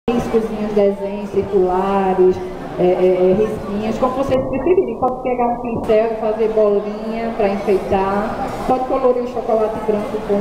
riscozinhos, desenhos circulares, risquinhos, como vocês preferirem. Pode pegar um pincel e fazer bolinha para enfeitar. Pode colorir o chocolate branco com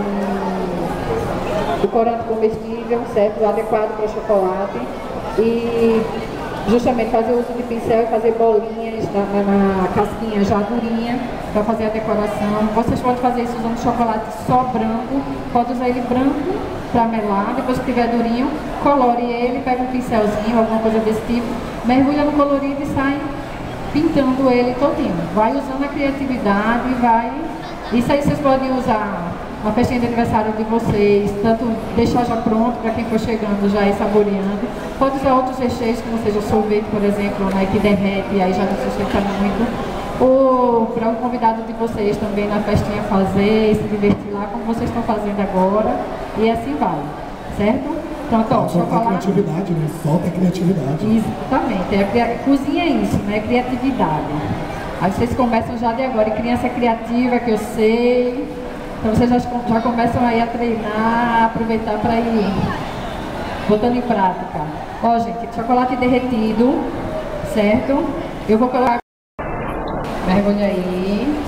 o corante comestível, certo? Adequado para chocolate. E justamente fazer uso de pincel e fazer bolinhas na casquinha já durinha para fazer a decoração. Vocês podem fazer isso usando chocolate só branco, pode usar ele branco para melar, depois que tiver durinho, colore ele, pega um pincelzinho, alguma coisa desse tipo, mergulha no colorido e sai pintando ele todinho. Vai usando a criatividade, vai... Isso aí vocês podem usar na festinha de aniversário de vocês, tanto deixar já pronto para quem for chegando já ir saboreando. Pode usar outros recheios, como seja o sorvete, por exemplo, né, que derrete e aí já não sustenta muito. Ou para o convidado de vocês também na festinha fazer, se divertir lá, como vocês estão fazendo agora, e assim vai, certo? Pronto, ó, solta a criatividade, né? Solta a criatividade. Exatamente, cozinha é isso, né? Criatividade. Aí vocês começam já de agora, e criança criativa, que eu sei, então vocês já começam aí a treinar, a aproveitar para ir botando em prática. Ó, gente, chocolate derretido, certo? Eu vou colocar... Mergulha aí.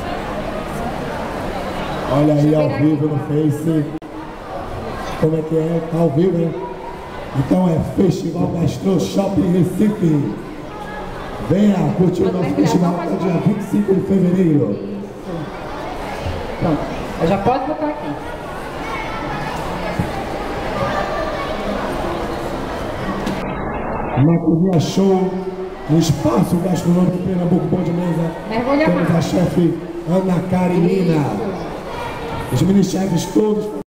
Olha aí ao vivo no Face. Como é que é? Tá ao vivo, né? Então é Festival Gastro Shopping Recife. Venha curtir o nosso festival até dia 25 de fevereiro. Isso. Pronto. Já pode botar aqui. Na Cozinha Show, no Espaço Gastronômico Pernambuco Bom de Mesa, mergulha temos a chefe Ana Karenina. Os mini-chefes todos